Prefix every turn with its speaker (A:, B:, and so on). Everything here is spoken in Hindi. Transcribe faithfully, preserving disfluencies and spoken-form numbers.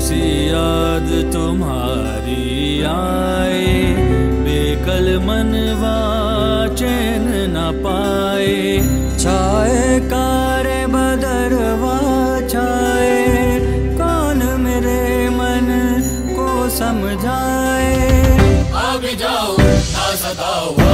A: सी याद तुम्हारी आए, बेकल मनवा चैन न पाए। छाए कारे बदरवा छाए, कौन मेरे मन को समझाए।
B: आ भी जाओ ना सताओ